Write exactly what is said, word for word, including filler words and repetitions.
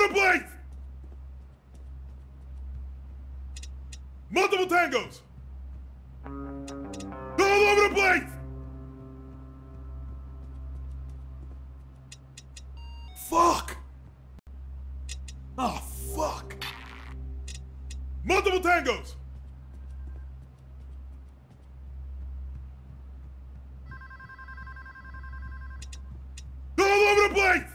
over the place! Multiple tangos! All over the place! Fuck! Oh, fuck! Multiple tangos! All over the place!